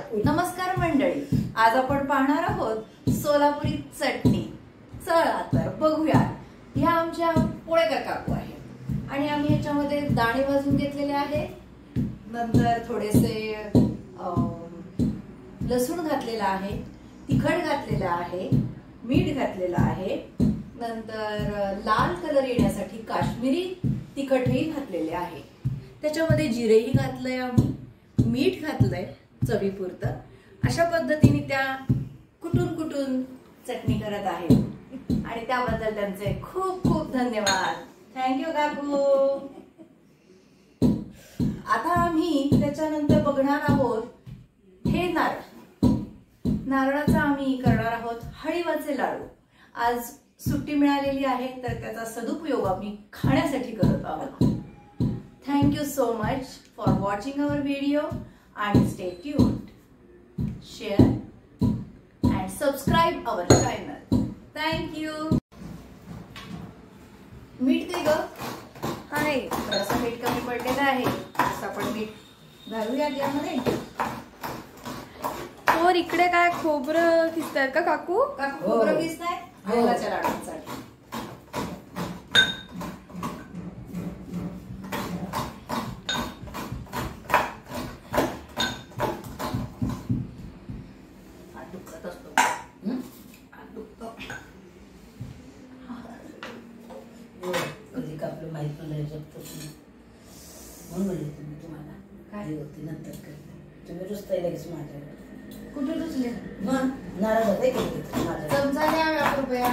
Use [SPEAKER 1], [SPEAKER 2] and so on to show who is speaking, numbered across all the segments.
[SPEAKER 1] नमस्कार मंडळी, आज आपण पाहणार आहोत सोलापुरी चटणी। चला तर बघूया। ह्या आमच्या पोळेकर काकू आहेत आणि आम्ही ह्याच्यामध्ये दाणे भाजून घेतलेले आहेत, नंतर थोडेसे लसूण घातलेला आहे, तिखट घातलेला आहे, मीठ घातलेला आहे, नंतर लाल कलर येण्यासाठी काश्मीरी तिखटही घातलेले आहे। त्याच्यामध्ये जिरेही घातलंय, आम्ही मीठ घातलंय चवीपुरतं। अशा पद्धतीने त्या कुटून चटणी करत आहेत आणि त्याबद्दल त्यांचे खूप खूप धन्यवाद। थँक्यू काकू। आता आम्ही त्याच्यानंतर बघणार आहोत हे नारळाचा आम्ही करणार आहोत हळीवाचे लाडू। आज सुट्टी मिळालेली आहे तर त्याचा सदुपयोग आम्ही खाण्यासाठी करत आहोत। Thank you so much for watching our video and stay tuned, share and subscribe our channel. Thank you. मीठ दे ग। आहे थोडंसं मीठ कमी पडलेलं आहे, असं आपण मीठ घालूया यामध्ये।
[SPEAKER 2] और इकडे काय खोबरं किसतायत का काकू?
[SPEAKER 1] काकू खोबरं किसताय हळीवाच्या लाडूसाठी।
[SPEAKER 3] आपलं माहित नाही म्हणून म्हणले तुम्ही तुम्हाला काय होती नंतर करते तुम्ही रुसताय लगेच माझ्याकडे।
[SPEAKER 1] कुठे रुसले?
[SPEAKER 3] मग नाराज होते की माझ्या
[SPEAKER 1] चमचा द्या कृपया।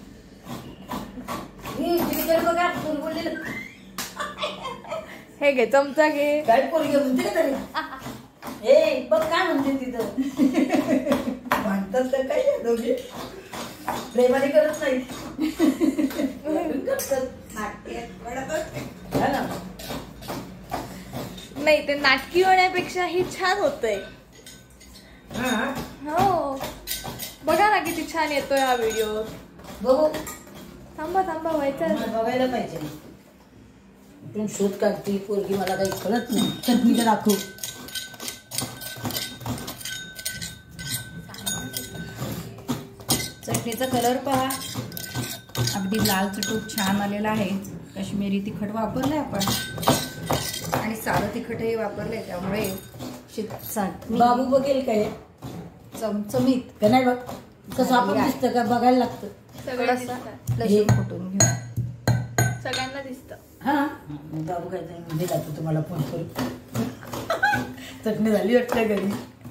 [SPEAKER 3] मी तिकडे बघा कोण बोललेलं
[SPEAKER 2] हे घे चमचा घे।
[SPEAKER 3] काय पोरगी म्हणते तरी ए बघ काय म्हणते तिथं म्हणतात तर काय दोघे प्रेमाने करत नाही
[SPEAKER 2] नाही, ते नाटकी होण्यापेक्षा ही छान होतंय। हो बघा ना किती छान येतोय हा व्हिडिओ।
[SPEAKER 3] बघू
[SPEAKER 2] थांबा व्हायचं
[SPEAKER 3] बघायला पाहिजे। पण शोध काढते पोरगी मला काही कळत नाही। चटणीला दाखव।
[SPEAKER 1] चटणीचा कलर पहा, अगदी लाल चटूक छान आलेला आहे। काश्मीरी तिखट वापरलंय आपण आणि साधं तिखटही वापरलंय, त्यामुळे
[SPEAKER 3] बाबू बघेल काय
[SPEAKER 1] चमचमीत
[SPEAKER 3] का नाही? बघ कसं आपण दिसतं का बघायला लागतं।
[SPEAKER 1] लसूण कुटून घेऊ,
[SPEAKER 2] सगळ्यांना दिसतं।
[SPEAKER 3] हा बाबू काय म्हणजे जातो तुम्हाला फोन करू। चटणी झाली वाटतं घरी।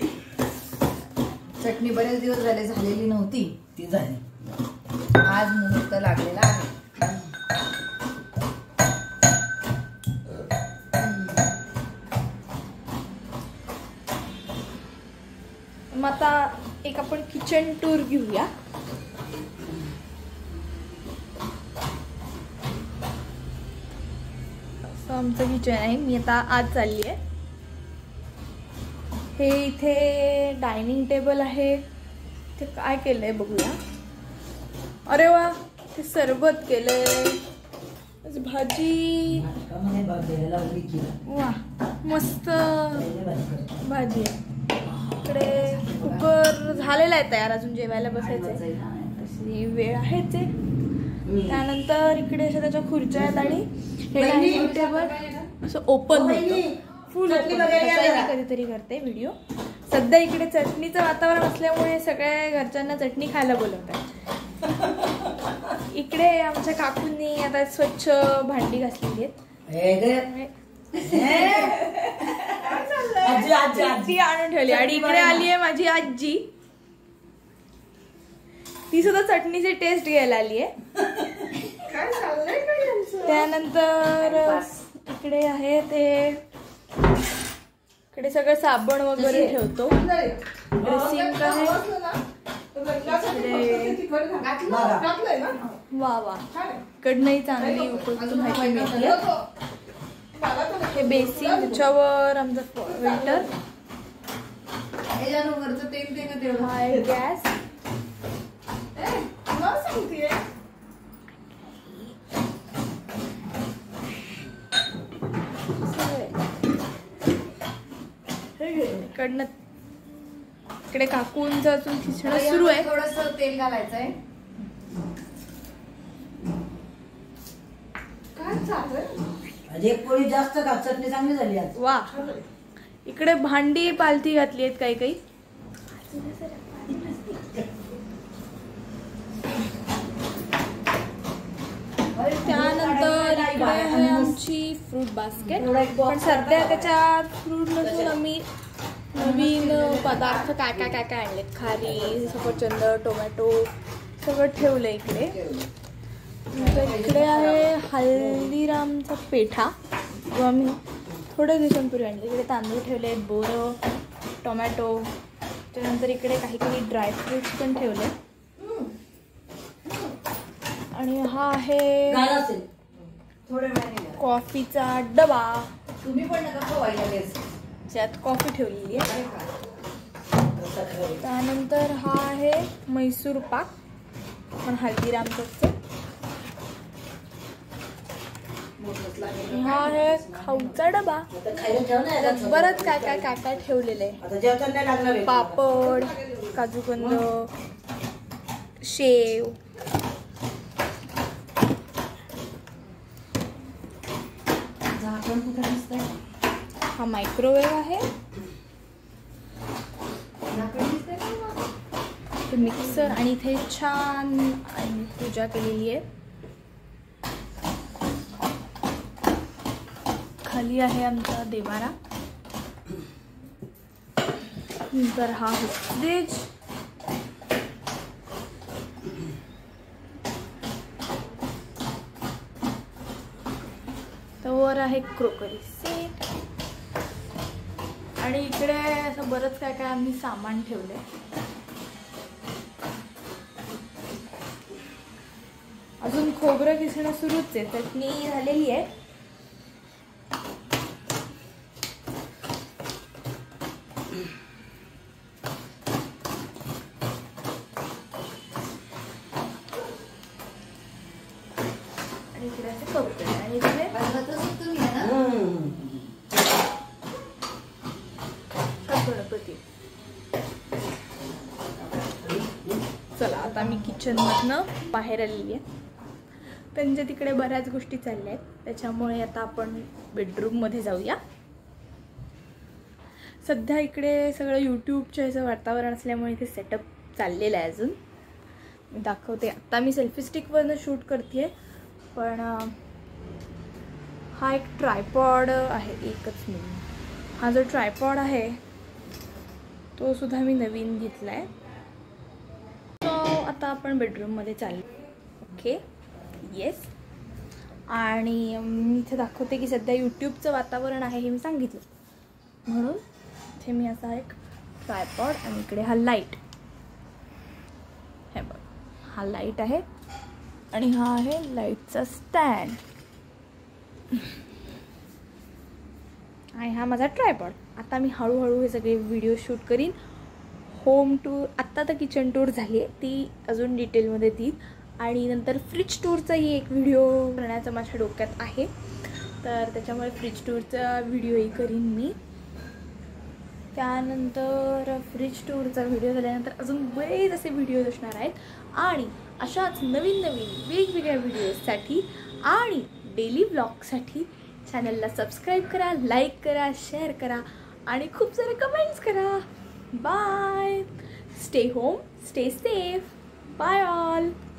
[SPEAKER 1] चटणी बरेच दिवस झालेली नव्हती,
[SPEAKER 3] ती झाली।
[SPEAKER 1] आज मुहूर्त लागलेला आहे।
[SPEAKER 2] मग आता एक आपण किचन टूर घेऊया। असं आमचं किचन आहे। मी आता आज चालली आहे। हे इथे डायनिंग टेबल आहे। ते काय केलंय बघूया। अरे वा, ते सरबत केलंय, भाजी, वा मस्त भाजी आहे। इकडे कुकर झालेला आहे तयार, अजून जेवायला बसायचंय, अशी वेळ आहे ते। त्यानंतर इकडे अशा त्याच्या खुर्च्या आहेत आणि हे डायनिंग टेबल असं ओपन होतं, फुल ओपन। कधीतरी करते व्हिडिओ। सध्या इकडे चटणीचं वातावरण असल्यामुळे सगळ्या घरच्यांना चटणी खायला बोलवतात। इकडे आमच्या काकूंनी आता स्वच्छ भांडी घासलेली आहेत, ती आणून ठेवली। आणि इकडे आली आहे माझी आजी, ती सुद्धा चटणीची टेस्ट घ्यायला आली आहे। त्यानंतर इकडे आहे ते, इकडे सगळं साबण वगैरे ठेवतो। सिंक आहे। वा वा, कडनंही चांगली उपयुक्त माहिती मिळते। हे बेसिन, त्याच्यावर आमचं फिल्टर, हा आहे गॅस। इकडनं इकडे काकूंचं अजून खिचणं सुरू आहे.
[SPEAKER 1] थोडंसं तेल घालायचंय. काय चालू आहे?
[SPEAKER 3] एक पोळी जास्त का, चटणी चांगली झाली आज.
[SPEAKER 2] वा. इकडे भांडी पालथी घातली आहेत काही काही. त्यानंतर इकडे आहे आमची फ्रूट बास्केट. पण सध्या त्याच्यात फ्रूट नसून आम्ही नवीन पदार्थ काय काय काय काय आणलेत. खारी, सफरचंद, टोमॅटो सगळं ठेवलं इकडे. नंतर इकडे आहे हल्दीरामचा पेठा जो आम्ही थोड्या दिवसांपूर्वी आणले. इकडे तांदूळ ठेवले आहेत, बोरं, टोमॅटो. त्यानंतर इकडे काही काही ड्रायफ्रुट्स पण ठेवले. आणि हा आहे कॉफीचा डबा.
[SPEAKER 1] तुम्ही पण नका खवायला
[SPEAKER 2] ज्यात कॉफी ठेवलेली आहे. त्यानंतर हा आहे म्हैसूर पाक, पण हल्दीरामचा. हा आहे खाऊचा डबा. बरंच काय काय काय काय ठेवलेलं आहे. पापड, काजूकंद, शेव. हा मायक्रोवेव्ह आहे. मिक्सर आणि इथे छान आणि पूजा केलेली आहे. खाली आहे आमचा देवारा. नंतर हा फ्रीज. वर आहे क्रोकरी सेट. आणि इकडे असं बरंच काय काय आम्ही सामान ठेवलंय. अजून खोबरं किसणं सुरूच आहे. चटणी झालेली आहे. आणि इकडे असे कपडे. आणि इकडे गणपती. चला आता मी किचन मधनं बाहेर आलेली आहे. त्यांच्या तिकडे बऱ्याच गोष्टी चालल्या आहेत, त्याच्यामुळे आता आपण बेडरूम मध्ये जाऊया. सध्या इकडे सगळं यूट्यूबच्या ह्याचं वातावरण असल्यामुळे इथे सेटअप चाललेलं आहे. अजून मी दाखवते. आता मी सेल्फी स्टिकवरनं शूट करते. पण हा एक ट्रायपॉड आहे. एकच मिनिट. हा जो ट्रायपॉड आहे तो सुद्धा मी नवीन घेतला आहे. सो आता आपण बेडरूममध्ये चाललो. Okay, yes. आणि मी इथे दाखवते की सध्या यूट्यूबचं वातावरण आहे हे मी सांगितलं, म्हणून इथे मी असा एक ट्रायपॉड. आणि इकडे हा लाईट. हे बघ, हा लाईट आहे. आणि हा आहे लाईटचा स्टँड. आणि हा माझा ट्रायपॉड. आता मी हळूहळू हे सगळे व्हिडिओ शूट करीन. होम टूर, आत्ता तर किचन टूर झाली आहे, ती अजून डिटेलमध्ये देईल. आणि नंतर फ्रीज टूरचाही एक व्हिडिओ करण्याचा माझ्या डोक्यात आहे, तर त्याच्यामुळे फ्रीज टूरचा व्हिडिओही करीन मी. त्यानंतर फ्रीज टूरचा व्हिडिओ झाल्यानंतर अजून बरेच असे व्हिडिओज असणार आहेत. आणि अशाच नवीन नवीन वेगवेगळ्या व्हिडिओजसाठी आणि डेली ब्लॉगसाठी चॅनलला सबस्क्राईब करा, लाईक करा, शेअर करा आणि खूप सारे कमेंट्स करा. Bye. Stay home, stay safe. Bye all.